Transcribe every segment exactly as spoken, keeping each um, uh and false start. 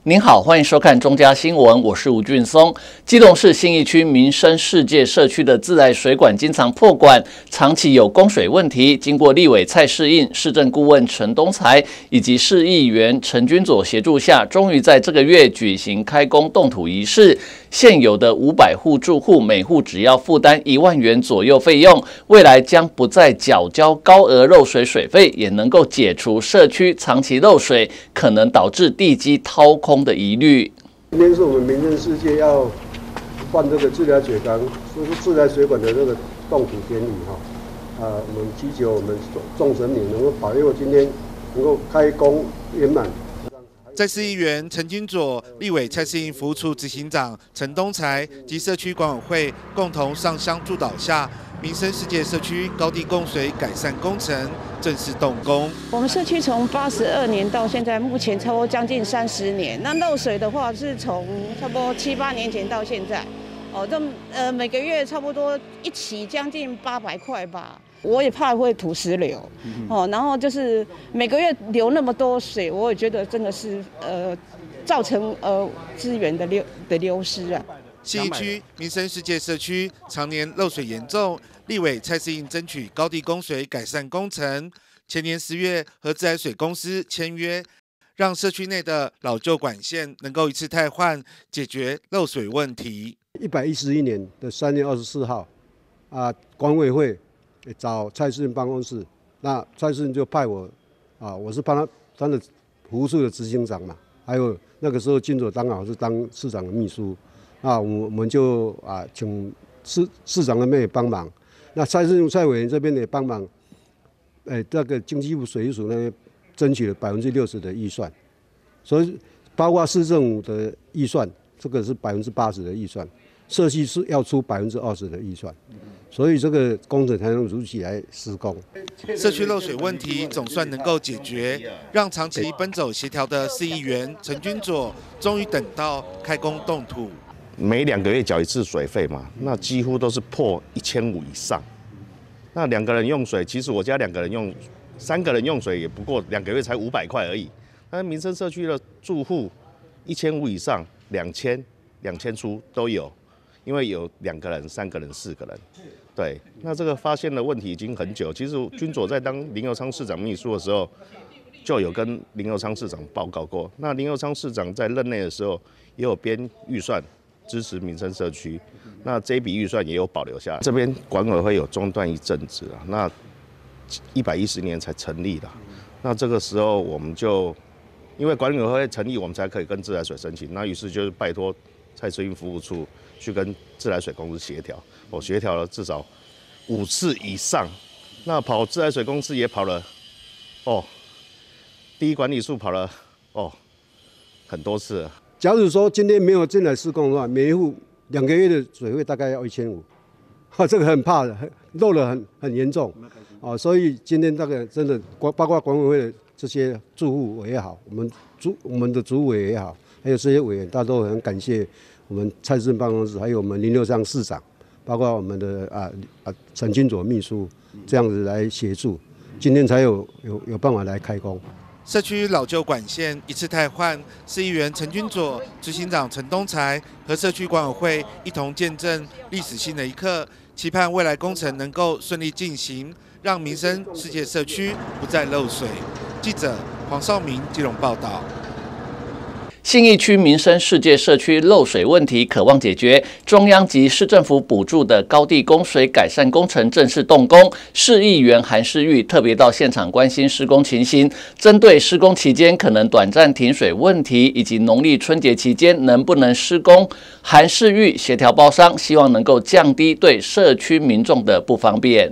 您好，欢迎收看中嘉新闻，我是吴俊松。基隆市信义区民生世界社区的自来水管经常破管，长期有供水问题。经过立委蔡适应、市政顾问陈东才以及市议员陈君佐协助下，终于在这个月举行开工动土仪式。现有的五百户住户，每户只要负担一万元左右费用，未来将不再缴交高额漏水水费，也能够解除社区长期漏水可能导致地基掏空的疑虑。 今天是我们民生世界要换这个自来水缸，就是自来水管的这个动土典礼哈。啊，我们祈求我们众神明能够保佑今天能够开工圆满。 在市议员陈君佐、立委蔡适应服务处执行长陈东才及社区管委会共同上香助导下，民生世界社区高地供水改善工程正式动工。 我们社区从八十二年到现在，目前差不多将近三十年。那漏水的话，是从差不多七八年前到现在，哦，这呃每个月差不多一起将近八百块吧。我也怕会土石流，哦，然后就是每个月流那么多水，我也觉得真的是呃造成呃资源的流的流失啊。 信义区民生世界社区常年漏水严重，立委蔡适应争取高地供水改善工程，前年十月和自来水公司签约，让社区内的老旧管线能够一次汰换，解决漏水问题。 一百一十一年的三月二十四号，啊，管委会找蔡适应办公室，那蔡适应就派我，啊，我是帮他他的服务处的执行长嘛，还有那个时候金佐刚好是当市长的秘书，啊，我们就啊请市市长那边也帮忙，那蔡适应蔡委员这边也帮忙，哎，这个经济部水利署那边争取了百分之六十的预算，所以包括市政府的预算，这个是百分之八十的预算，社区是要出百分之二十的预算。所以这个工程才能如期来施工。 社区漏水问题总算能够解决，让长期奔走协调的市议员陈君佐终于等到开工动土。 每两个月缴一次水费嘛，那几乎都是破一千五以上。那两个人用水，其实我家两个人用，三个人用水也不过两个月才五百块而已。但民生社区的住户一千五以上，两千、两千出都有。因为有两个人、三个人、四个人，对，那这个发现的问题已经很久。其实君佐在当林右昌市长秘书的时候，就有跟林右昌市长报告过。那林右昌市长在任内的时候，也有编预算支持民生社区，那这一笔预算也有保留下来。这边管委会有中断一阵子了，那一百一十年才成立的，那这个时候我们就因为管委会成立，我们才可以跟自来水申请，那于是就是拜托蔡适应服务处去跟自来水公司协调，我协调了至少五次以上。那跑自来水公司也跑了，哦，第一管理处跑了哦很多次了。 假如说今天没有进来施工的话，每一户两个月的水费大概要一千五，哈，这个很怕的，漏了很很严重，哦，所以今天这个真的包括管委会的这些住户也好，我们主我们的主委也好，还有这些委员，大家都很感谢。我们蔡适应办公室，还有我们林右昌市长，包括我们的啊啊陈君佐秘书，这样子来协助，今天才有有有办法来开工。 社区老旧管线一次汰换，市议员陈君佐、执行长陈东才和社区管委会一同见证历史性的一刻，期盼未来工程能够顺利进行，让民生世界社区不再漏水。记者黄少明基隆报道。 信义区民生世界社区漏水问题可望解决，中央及市政府补助的高地供水改善工程正式动工。市议员韩世玉特别到现场关心施工情形，针对施工期间可能短暂停水问题，以及农历春节期间能不能施工，韩世玉协调包商，希望能够降低对社区民众的不方便。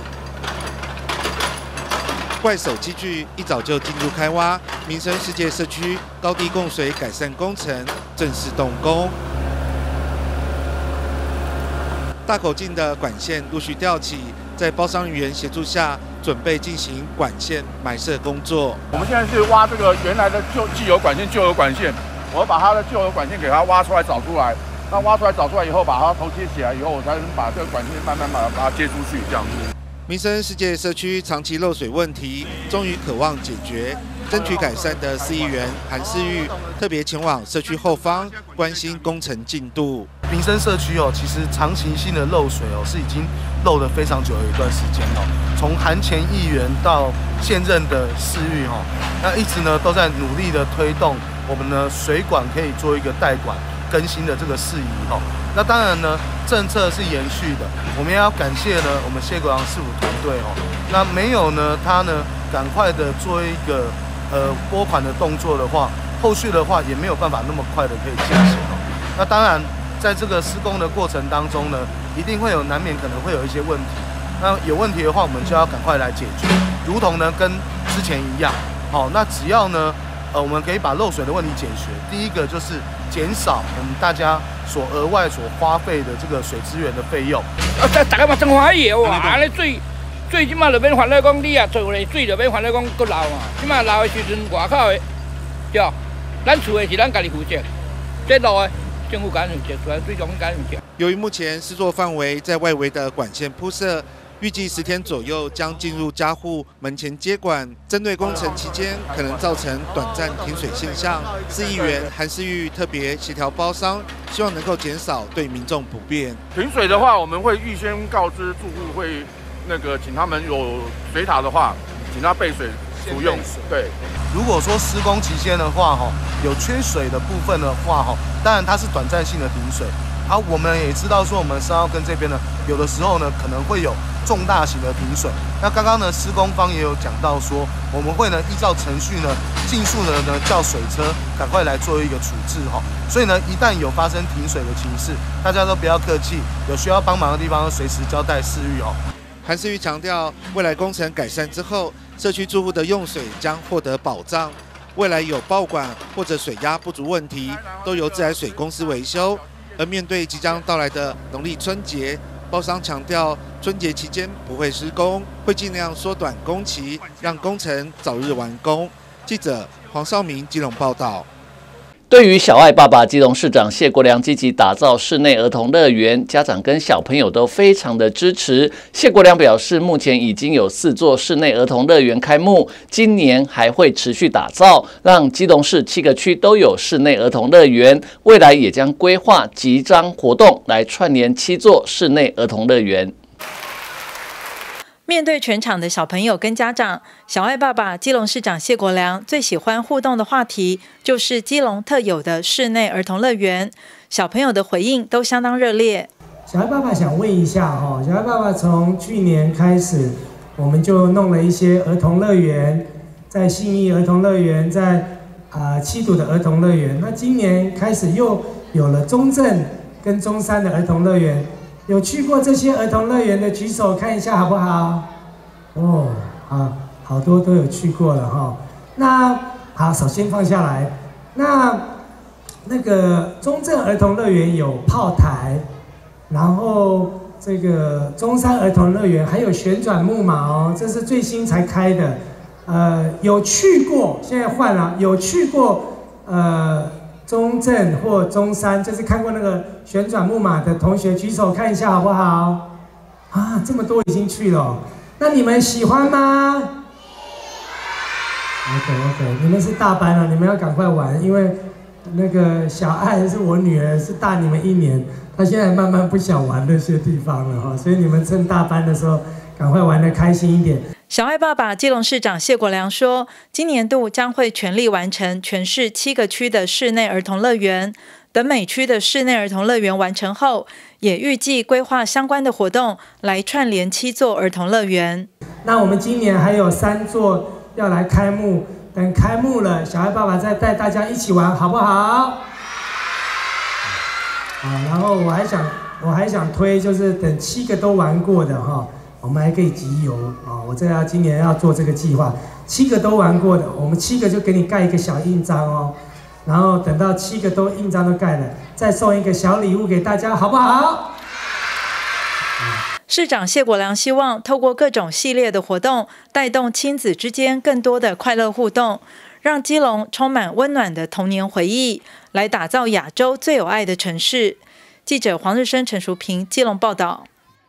怪手机具一早就进入开挖，民生世界社区高地供水改善工程正式动工。大口径的管线陆续吊起，在包商人员协助下，准备进行管线埋设工作。 我们现在是挖这个原来的旧既有管线、旧有管线，我要把它的旧有管线给它挖出来、找出来。那挖出来、找出来以后，把它头接起来以后，我才能把这个管线慢慢把它把它接出去，这样子。 民生世界社区长期漏水问题终于渴望解决，争取改善的市议员韩世玉特别前往社区后方关心工程进度。 民生社区哦，其实长期性的漏水哦，是已经漏了非常久的一段时间哦。从韩前议员到现任的世玉哈，那一直呢都在努力的推动我们呢水管可以做一个代管更新的这个事宜哈。那当然呢，政策是延续的，我们也要感谢呢我们谢国良市府团队哦。那没有呢他呢赶快的做一个呃拨款的动作的话，后续的话也没有办法那么快的可以进行哦。那当然。在这个施工的过程当中呢，一定会有难免可能会有一些问题。那有问题的话，我们就要赶快来解决，如同呢跟之前一样。好，那只要呢，呃，我们可以把漏水的问题解决。第一个就是减少我们大家所额外所花费的这个水资源的费用。 啊，大大家嘛真欢喜哦！啊，咧水水即马就免烦恼讲你啊做咧水就免烦恼讲搁漏啊。即马漏的时阵，外口的对，咱厝的是咱家己负责，这漏的。政府干预解出来，最终干预解。 由于目前施作范围在外围的管线铺设，预计十天左右将进入家户门前接管。针对工程期间可能造成短暂停水现象，市议员韩世玉特别协调包商，希望能够减少对民众不便。 停水的话，我们会预先告知住户，会那个请他们有水塔的话，请他备水服用。对。 如果说施工期间的话，哈，有缺水的部分的话，哈，当然它是短暂性的停水。啊，我们也知道说，我们三号根这边呢，有的时候呢可能会有重大型的停水。那刚刚呢，施工方也有讲到说，我们会呢依照程序呢，尽速的呢叫水车赶快来做一个处置哈。所以呢，一旦有发生停水的情势，大家都不要客气，有需要帮忙的地方随时交代市域哦。 韩世玉强调，未来工程改善之后，社区住户的用水将获得保障。未来有爆管或者水压不足问题，都由自来水公司维修。而面对即将到来的农历春节，包商强调，春节期间不会施工，会尽量缩短工期，让工程早日完工。记者黄少明基隆报道。 对于小爱爸爸，基隆市长谢国良积极打造室内儿童乐园，家长跟小朋友都非常的支持。谢国良表示，目前已经有四座室内儿童乐园开幕，今年还会持续打造，让基隆市七个区都有室内儿童乐园。未来也将规划集章活动来串联七座室内儿童乐园。 面对全场的小朋友跟家长，小爱爸爸基隆市长谢国良最喜欢互动的话题就是基隆特有的室内儿童乐园，小朋友的回应都相当热烈。 小爱爸爸想问一下哦，小爱爸爸从去年开始，我们就弄了一些儿童乐园，在信义儿童乐园，在啊、呃、七堵的儿童乐园，那今年开始又有了中正跟中山的儿童乐园。有去过这些儿童乐园的举手看一下好不好？哦，好，好多都有去过了哈。那好，首先放下来。那那个中正儿童乐园有炮台，然后这个中山儿童乐园还有旋转木马哦，这是最新才开的。呃，有去过，现在换了，有去过呃。中正或中山，就是看过那个旋转木马的同学举手看一下好不好？啊，这么多已经去了，那你们喜欢吗 ？OK OK， 你们是大班了，你们要赶快玩，因为那个小爱是我女儿，是大你们一年，她现在慢慢不想玩那些地方了哈，所以你们趁大班的时候赶快玩得开心一点。 小爱爸爸基隆市长谢国良说，今年度将会全力完成全市七个区的室内儿童乐园，等每区的室内儿童乐园完成后，也预计规划相关的活动来串联七座儿童乐园。 那我们今年还有三座要来开幕，等开幕了，小爱爸爸再带大家一起玩，好不好？好，然后我还想我还想推，就是等七个都玩过的哈。我们还可以集邮啊！我这要今年要做这个计划，七个都玩过的，我们七个就给你盖一个小印章哦，然后等到七个都印章都盖了，再送一个小礼物给大家，好不好？ 市长谢国良希望透过各种系列的活动，带动亲子之间更多的快乐互动，让基隆充满温暖的童年回忆，来打造亚洲最有爱的城市。记者黄日升、陈淑平基隆报道。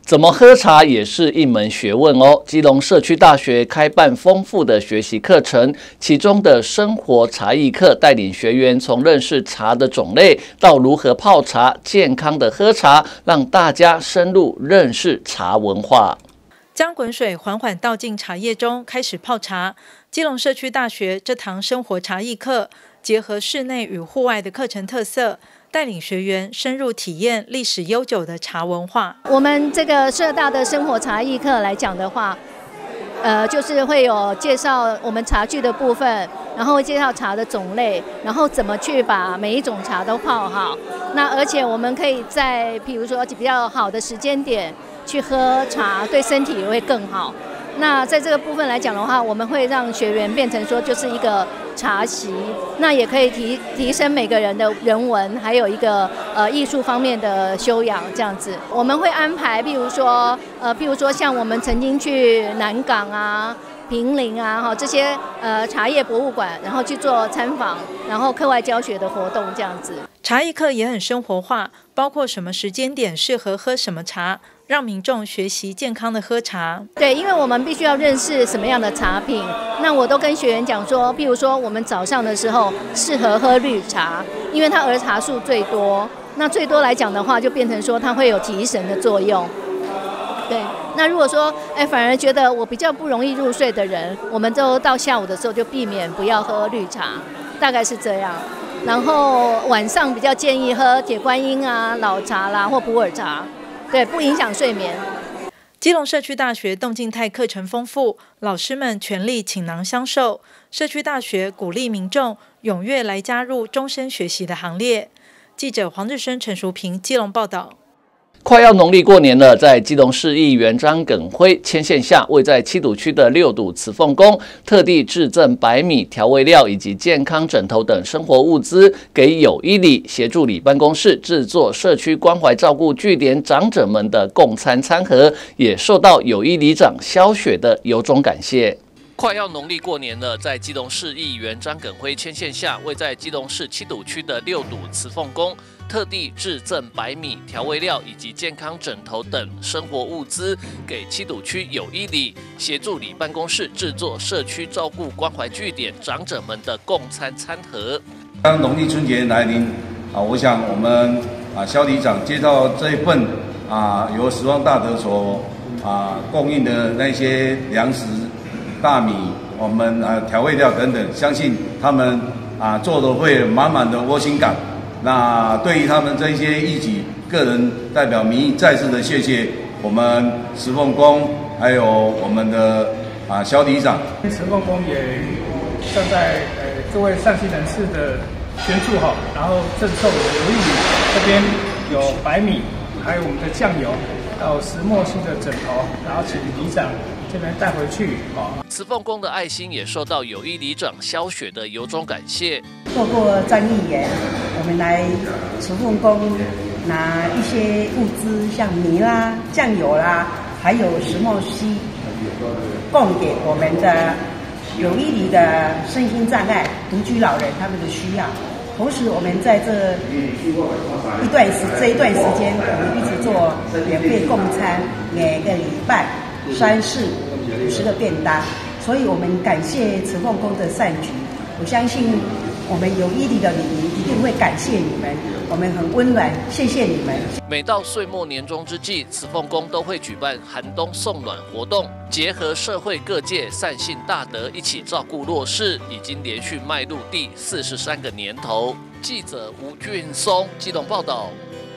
怎么喝茶也是一门学问哦。基隆社区大学开办丰富的学习课程，其中的生活茶艺课带领学员从认识茶的种类到如何泡茶、健康的喝茶，让大家深入认识茶文化。 将滚水缓缓倒进茶叶中，开始泡茶。基隆社区大学这堂生活茶艺课，结合室内与户外的课程特色，带领学员深入体验历史悠久的茶文化。 我们这个社大的生活茶艺课来讲的话，呃，就是会有介绍我们茶具的部分，然后会介绍茶的种类，然后怎么去把每一种茶都泡好。那而且我们可以在譬如说比较好的时间点去喝茶，对身体也会更好。那在这个部分来讲的话，我们会让学员变成说就是一个茶席，那也可以提提升每个人的人文，还有一个呃艺术方面的修养这样子。我们会安排，比如说呃，比如说像我们曾经去南港啊、平陵啊哈这些呃茶叶博物馆，然后去做参访，然后课外教学的活动这样子。 茶艺课也很生活化，包括什么时间点适合喝什么茶，让民众学习健康的喝茶。 对，因为我们必须要认识什么样的茶品，那我都跟学员讲说，譬如说我们早上的时候适合喝绿茶，因为它儿茶素最多，那最多来讲的话就变成说它会有提神的作用。对，那如果说哎反而觉得我比较不容易入睡的人，我们就到下午的时候就避免不要喝绿茶，大概是这样。然后晚上比较建议喝铁观音啊、老茶啦或普洱茶，对，不影响睡眠。 基隆社区大学动静态课程丰富，老师们全力倾囊相授。社区大学鼓励民众踊跃来加入终身学习的行列。记者黄日升、陈淑平，基隆报道。 快要农历过年了，在基隆市议员张耿辉牵线下，位在七堵区的六堵慈凤宫特地致赠白米、调味料以及健康枕头等生活物资给友谊里协助里办公室制作社区关怀照顾据点长者们的共餐餐盒，也受到友谊里长萧雪的由衷感谢。快要农历过年了，在基隆市议员张耿辉牵线下，位在基隆市七堵区的六堵慈凤宫特地致赠白米、调味料以及健康枕头等生活物资给七堵区友谊里协助里办公室制作社区照顾关怀据点长者们的共餐餐盒。 当农历春节来临啊，我想我们啊萧里长接到这一份啊由十方大德所啊供应的那些粮食、大米、我们啊调味料等等，相信他们啊做的会满满的窝心感。那对于他们这些义举，个人代表民意再次的谢谢我们慈凤宫，还有我们的啊萧里长。 慈凤宫也站在呃各位善心人士的捐助哈，然后赠送我们友谊里这边有白米，还有我们的酱油，还有石墨烯的枕头，然后请里长这边带回去啊。 慈凤宫的爱心也受到友谊里长萧雪的由衷感谢。 透过张议员，我们来慈凤宫拿一些物资，像米啦、酱油啦，还有石墨烯，供给我们的友谊里的身心障碍独居老人他们的需要。同时，我们在这一段时这一段时间，我们一直做免费供餐，每个礼拜三四五十个便当，所以我们感谢慈凤宫的善举。我相信我们友谊里的里民一定会感谢你们，我们很温暖，谢谢你们。 每到岁末年终之际，慈凤宫都会举办寒冬送暖活动，结合社会各界善信大德一起照顾弱势，已经连续迈入第四十三个年头。记者吴俊松基隆报道。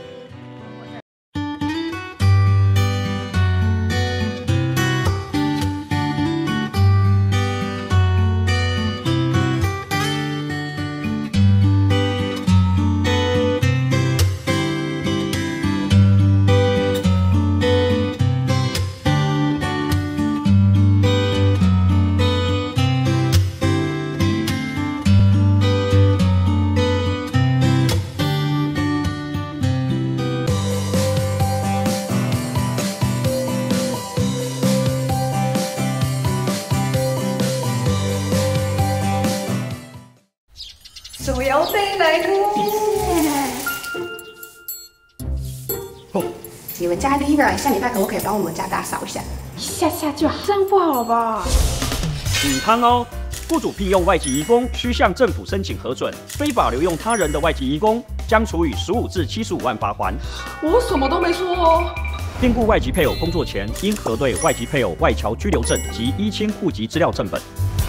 手摇杯来喽！ 哦， 结尾，加一个 Hera， 下礼拜可不可以帮我们家打扫一下？一下下就好，这样不好吧？ 警汤哦，雇主聘用外籍移工需向政府申请核准，非法留用他人的外籍移工将处以十五至七十五万罚锾。 我什么都没说哦。 聘雇外籍配偶工作前，应核对外籍配偶外侨居留证及依亲户籍资料正本。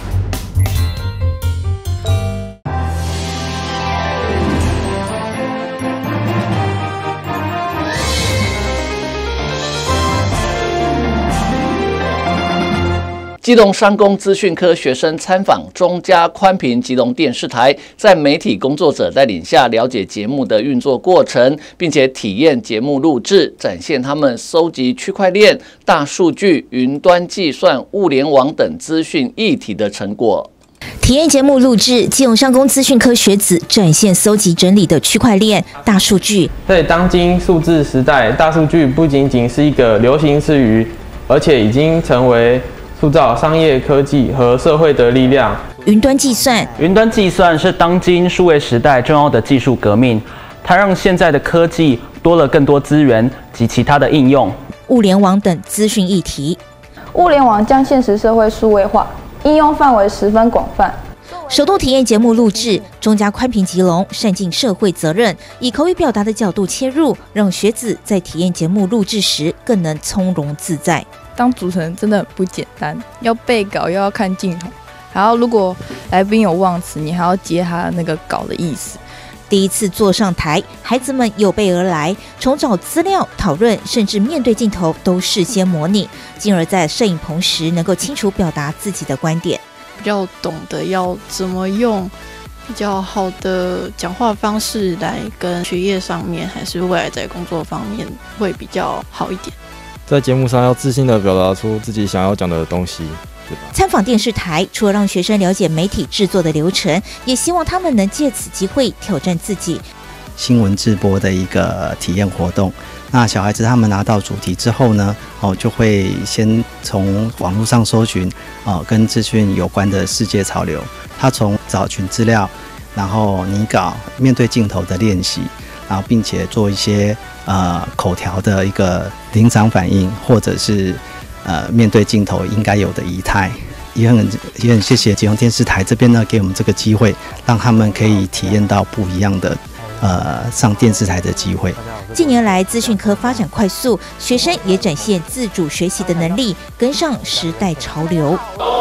基隆商工资讯科学生参访中嘉宽频基隆电视台，在媒体工作者带领下了解节目的运作过程，并且体验节目录制，展现他们搜集区块链、大数据、云端计算、物联网等资讯议题的成果。 体验节目录制，基隆商工资讯科学子展现搜集整理的区块链、大数据。 在当今数字时代，大数据不仅仅是一个流行词语，而且已经成为塑造商业科技和社会的力量。 云端计算， 云端计算是当今数位时代重要的技术革命，它让现在的科技多了更多资源及其他的应用。 物联网等资讯议题， 物联网将现实社会数位化，应用范围十分广泛。 首度体验节目录制，中嘉宽频基隆善尽社会责任，以口语表达的角度切入，让学子在体验节目录制时更能从容自在。 当主持人真的很不简单，要背稿又要看镜头，然后如果来宾有忘词，你还要接他那个稿的意思。 第一次坐上台，孩子们有备而来，从找资料、讨论，甚至面对镜头都事先模拟，进而在摄影棚时能够清楚表达自己的观点， 比较懂得要怎么用比较好的讲话方式来跟学业上面，还是未来在工作方面会比较好一点。 在节目上要自信地表达出自己想要讲的东西。 参访电视台，除了让学生了解媒体制作的流程，也希望他们能借此机会挑战自己。 新闻直播的一个体验活动，那小孩子他们拿到主题之后呢，哦，就会先从网络上搜寻哦跟资讯有关的世界潮流，他从找寻资料，然后拟稿、面对镜头的练习，然后并且做一些呃口条的一个临场反应，或者是呃面对镜头应该有的仪态。也很也很谢谢基隆电视台这边呢，给我们这个机会，让他们可以体验到不一样的呃上电视台的机会。 近年来资讯科发展快速，学生也展现自主学习的能力，跟上时代潮流。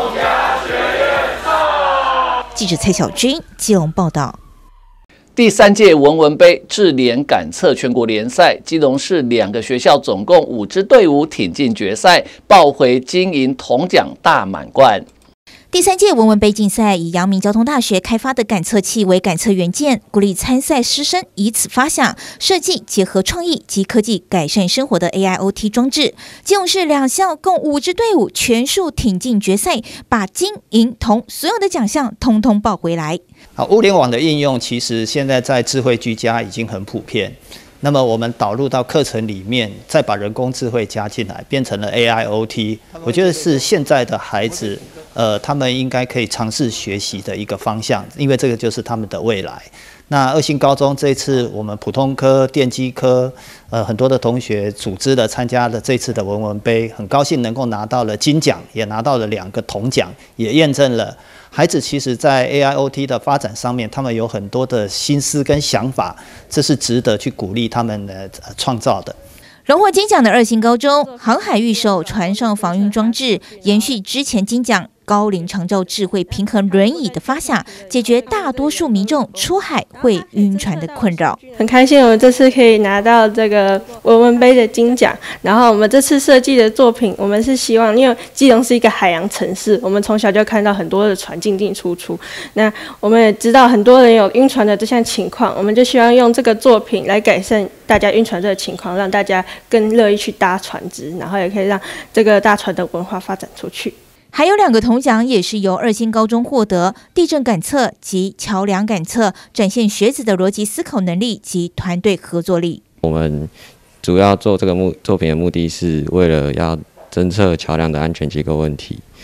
记者蔡小军基隆报道。 第三届文文杯智联感测全国联赛，基隆市两个学校总共五支队伍挺进决赛，抱回金银铜奖大满贯。 第三届文文杯竞赛以阳明交通大学开发的感测器为感测元件，鼓励参赛师生以此发想，设计结合创意及科技改善生活的 A I O T 装置。基隆市两校共五支队伍全数挺进决赛，把金银铜所有的奖项通通抱回来。 好，物联网的应用其实现在在智慧居家已经很普遍。那么我们导入到课程里面，再把人工智慧加进来，变成了 A I O T。我觉得是现在的孩子，呃，他们应该可以尝试学习的一个方向，因为这个就是他们的未来。那二新高中这一次我们普通科、电机科，呃，很多的同学组织了参加了这次的文文杯，很高兴能够拿到了金奖，也拿到了两个铜奖，也验证了孩子其实在 A I O T 的发展上面，他们有很多的心思跟想法，这是值得去鼓励他们的创造的。 荣获金奖的二新高中航海预售船上防晕装置，延续之前金奖高龄长照智慧平衡轮椅的发想，解决大多数民众出海会晕船的困扰。 很开心我们这次可以拿到这个文文杯的金奖，然后我们这次设计的作品，我们是希望，因为基隆是一个海洋城市，我们从小就看到很多的船进进出出，那我们也知道很多人有晕船的这项情况，我们就希望用这个作品来改善大家晕船这个情况，让大家更乐意去搭船只，然后也可以让这个搭船的文化发展出去。 还有两个铜奖也是由二新高中获得，地震感测及桥梁感测，展现学子的逻辑思考能力及团队合作力。 我们主要做这个目作品的目的是为了要侦测桥梁的安全结构问题。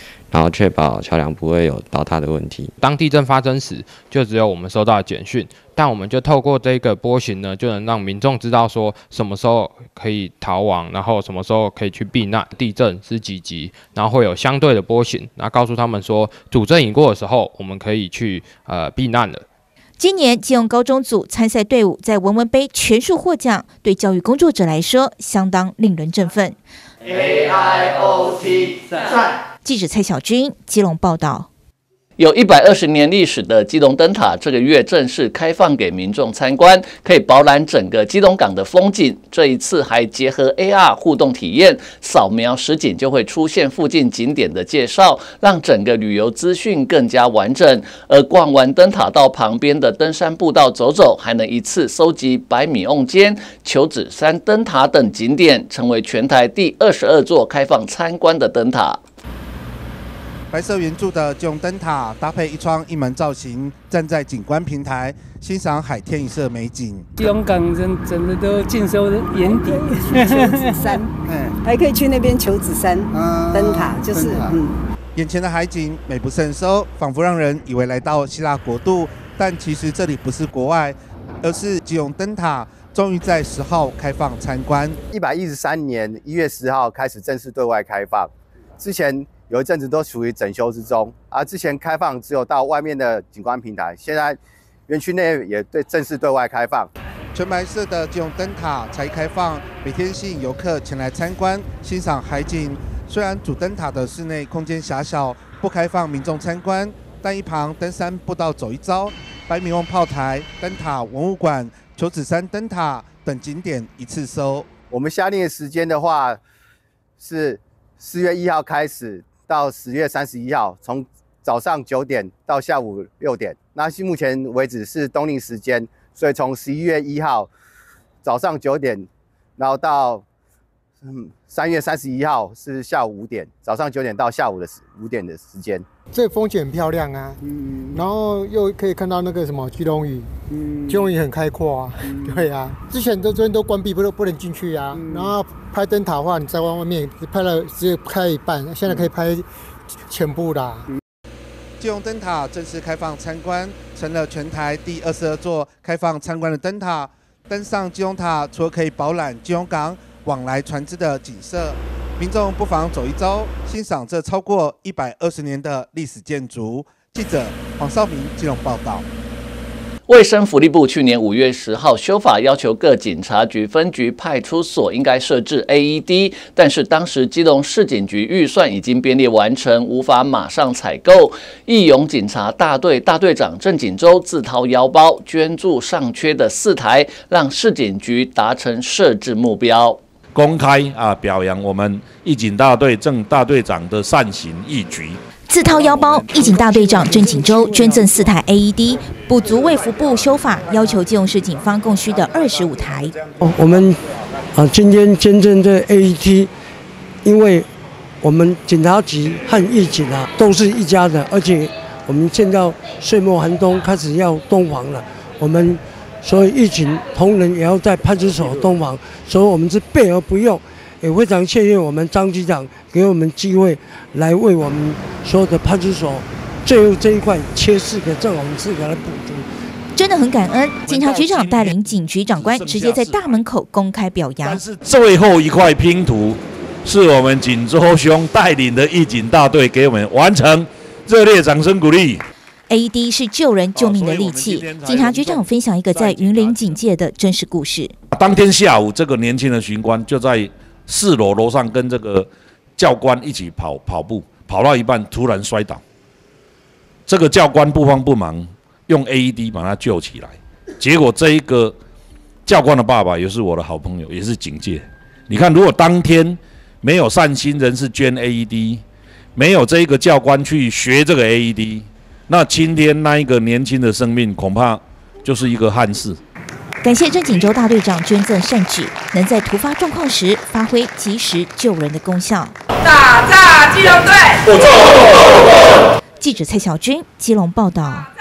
然后确保桥梁不会有倒塌的问题。 当地震发生时，就只有我们收到简讯，但我们就透过这个波形呢，就能让民众知道说什么时候可以逃亡，然后什么时候可以去避难，地震是几级，然后会有相对的波形，然后告诉他们说主震已过的时候，我们可以去呃避难了。 今年基隆高中组参赛队伍在文文杯全数获奖，对教育工作者来说相当令人振奋。A I O T 赞。记者蔡小军基隆报道。 有一百二十年历史的基隆灯塔，这个月正式开放给民众参观，可以饱览整个基隆港的风景。这一次还结合 A R 互动体验，扫描实景就会出现附近景点的介绍，让整个旅游资讯更加完整。而逛完灯塔到旁边的登山步道走走，还能一次收集百米瓮间、求子山灯塔等景点，成为全台第二十二座开放参观的灯塔。 白色圆柱的基隆灯塔搭配一窗一门造型，站在景观平台欣赏海天一色美景。 基隆港人整个都尽收眼底， 求子山，嗯，还可以去那边求子山灯塔，就是嗯。 眼前的海景美不胜收，仿佛让人以为来到希腊国度，但其实这里不是国外，而是基隆灯塔终于在十号开放参观。 一百一十三年一月十号开始正式对外开放，之前有一阵子都属于整修之中，而之前开放只有到外面的景观平台，现在园区内也对正式对外开放。 全白色的基隆灯塔才开放，每天吸引游客前来参观欣赏海景。虽然主灯塔的室内空间狭小，不开放民众参观，但一旁登山步道走一遭，百米瓮炮台、灯塔文物馆、求子山灯塔等景点一次收。 我们下令的时间的话是四月一号开始到十月三十一号，从早上九点到下午六点。那目前为止是冬令时间，所以从十一月一号早上九点，然后到嗯三月三十一号是下午五点，早上九点到下午的五点的时间。 这风景很漂亮啊，嗯，然后又可以看到那个什么基隆屿，嗯，基隆屿很开阔啊，嗯、对啊，之前都这边都关闭，不都不能进去啊。嗯、然后拍灯塔的话，你在外面拍了只有拍一半，现在可以拍全部啦。嗯、 基隆灯塔正式开放参观，成了全台第二十二座开放参观的灯塔。登上基隆塔，除了可以饱览基隆港往来船只的景色，民众不妨走一遭，欣赏这超过一百二十年的历史建筑。记者黄少明基隆报道。 卫生福利部去年五月十号修法，要求各警察局分局派出所应该设置 A E D， 但是当时基隆市警局预算已经编列完成，无法马上采购。义勇警察大队大队长郑锦洲自掏腰包捐助尚缺的四台，让市警局达成设置目标。 公开啊表扬我们义警大队郑大队长的善行义举。 自掏腰包，义警大队长郑锦洲捐赠四台 A E D， 补足卫福部修法要求基隆市警方供需的二十五台。 哦，我们啊今天捐赠这 A E D， 因为我们警察局和义警啊都是一家的，而且我们现在岁末寒冬开始要冬防了，我们所以义警同仁也要在派出所冬防，所以我们是备而不用。也非常谢谢我们张局长给我们机会来为我们所有的派出所最后这一块缺四个，正我们四个来补足。 真的很感恩，警察局长带领警局长官直接在大门口公开表扬。 但是最后一块拼图是我们锦州兄带领的义警大队给我们完成，热烈掌声鼓励。 A E D 是救人救命的利器。警察局长分享一个在云林警界的真实故事。 当天下午，这个年轻的巡官就在四楼楼上跟这个教官一起跑跑步，跑到一半突然摔倒。这个教官不慌不忙用 A E D 把他救起来，结果这一个教官的爸爸也是我的好朋友，也是警界。你看，如果当天没有善心人士捐 A E D， 没有这一个教官去学这个 A E D， 那今天那一个年轻的生命恐怕就是一个憾事。 感谢郑锦洲大队长捐赠善举，能在突发状况时发挥及时救人的功效。 打炸基隆队！ 记者蔡小军基隆报道。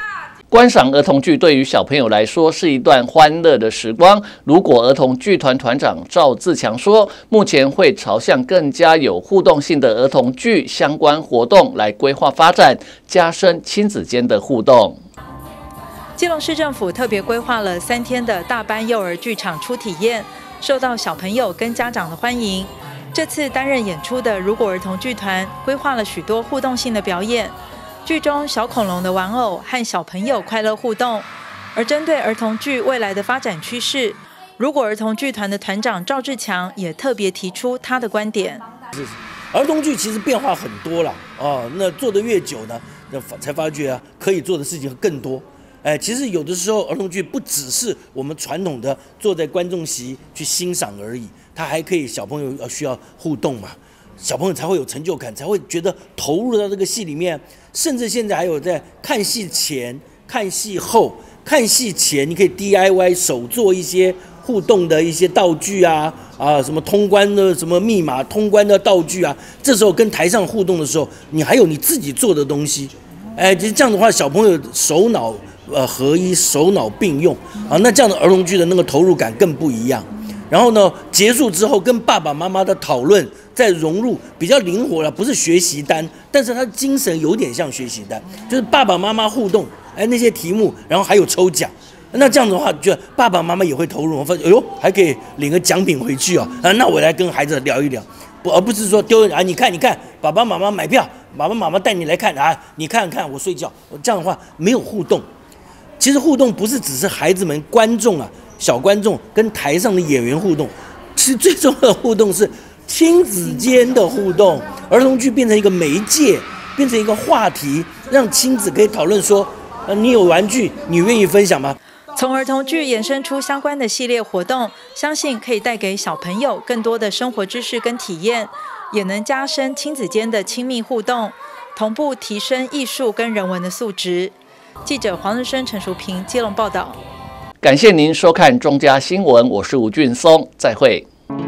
观赏儿童剧对于小朋友来说是一段欢乐的时光。如果儿童剧团团长赵自强说，目前会朝向更加有互动性的儿童剧相关活动来规划发展，加深亲子间的互动。 基隆市政府特别规划了三天的大班幼儿剧场初体验，受到小朋友跟家长的欢迎。这次担任演出的如果儿童剧团规划了许多互动性的表演。剧中小恐龙的玩偶和小朋友快乐互动，而针对儿童剧未来的发展趋势，如果儿童剧团的团长赵志强也特别提出他的观点。 儿童剧其实变化很多了哦，那做得越久呢，那才发觉啊，可以做的事情更多。哎，其实有的时候儿童剧不只是我们传统的坐在观众席去欣赏而已，它还可以小朋友要需要互动嘛。小朋友才会有成就感，才会觉得投入到这个戏里面。甚至现在还有在看戏前、看戏后。看戏前你可以 D I Y 手做一些互动的一些道具啊啊，什么通关的什么密码、通关的道具啊。这时候跟台上互动的时候，你还有你自己做的东西。哎，这样的话，小朋友手脑呃合一，手脑并用啊，那这样的儿童剧的那个投入感更不一样。然后呢，结束之后跟爸爸妈妈的讨论再融入，比较灵活了，不是学习单，但是他精神有点像学习单，就是爸爸妈妈互动，哎，那些题目，然后还有抽奖，那这样的话，就爸爸妈妈也会投入，我发现，哎呦，还可以领个奖品回去哦，啊，那我来跟孩子聊一聊，不，而不是说丢啊，你看，你看，爸爸妈妈买票，爸爸妈妈带你来看啊，你看看我睡觉，这样的话没有互动。其实互动不是只是孩子们观众啊。小观众跟台上的演员互动，其实最重要的互动是亲子间的互动。儿童剧变成一个媒介，变成一个话题，让亲子可以讨论说，呃，你有玩具，你愿意分享吗？ 从儿童剧衍生出相关的系列活动，相信可以带给小朋友更多的生活知识跟体验，也能加深亲子间的亲密互动，同步提升艺术跟人文的素质。记者黄日升、陈淑平基隆报道。 感谢您收看中嘉新闻，我是吴俊松，再会。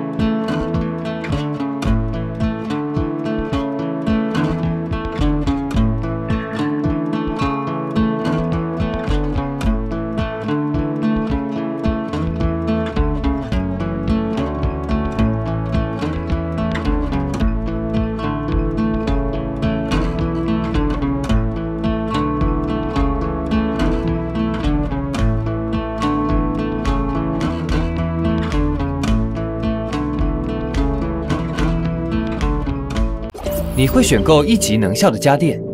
你会选购一级能效的家电，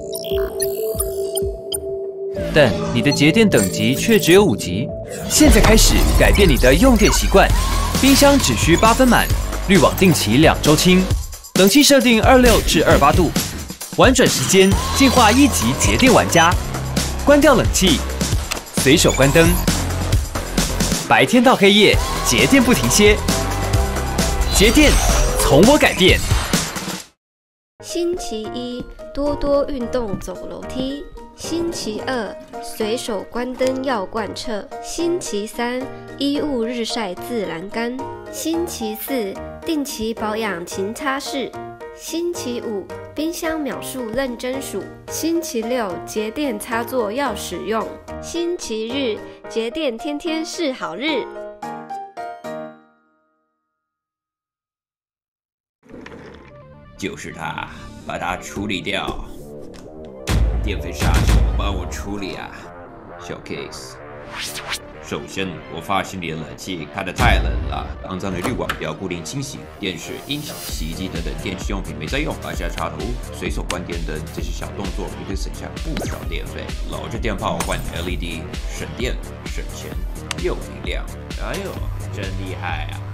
但你的节电等级却只有五级。现在开始改变你的用电习惯，冰箱只需八分满，滤网定期两周清，冷气设定二六至二八度，玩转时间进化一级节电玩家。关掉冷气，随手关灯，白天到黑夜，节电不停歇，节电从我改变。 星期一，多多运动走楼梯。星期二，随手关灯要贯彻。星期三，衣物日晒自然干。星期四，定期保养勤擦拭。星期五，冰箱秒数认真数。星期六，节电插座要使用。星期日，节电天天是好日。 就是它，把它处理掉。电费杀手，帮我处理啊，小 case。首先，我发现你的冷气开得太冷了，肮脏的滤网要固定清洗，电视、音响、洗衣机等等电器用品没在用，拔下插头，随手关电灯，这些小动作你会省下不少电费。老着电泡换 L E D， 省电省钱又明亮，哎呦，真厉害啊！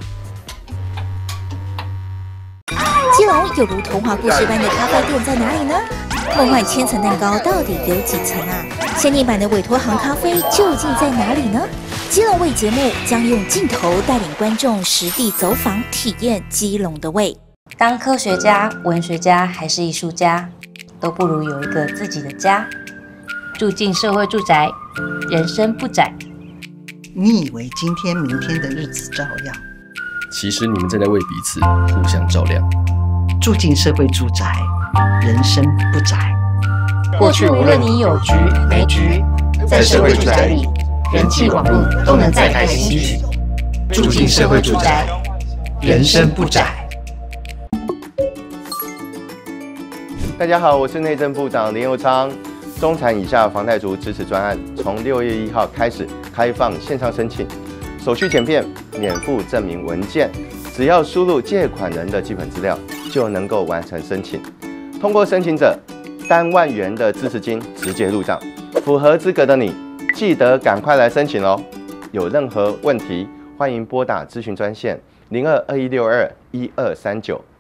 基隆有如童话故事般的咖啡店在哪里呢？梦幻千层蛋糕到底有几层啊？限定版的委托行咖啡究竟在哪里呢？基隆味节目将用镜头带领观众实地走访，体验基隆的味。 当科学家、文学家还是艺术家，都不如有一个自己的家。住进社会住宅，人生不窄。 你以为今天、明天的日子照样？ 其实你们正在为彼此互相照亮。 住进社会住宅，人生不窄。 过去无论你有局没局， 在社会住宅里，人际网络都能再开新局。住进社会住宅，人生不窄。 大家好，我是内政部长林佑昌。中产以下房贷族支持专案从六月一号开始开放线上申请，手续简便，免附证明文件，只要输入借款人的基本资料就能够完成申请。通过申请者，三万元的支持金直接入账。符合资格的你，记得赶快来申请哦！有任何问题，欢迎拨打咨询专线零二二一六二一二三九。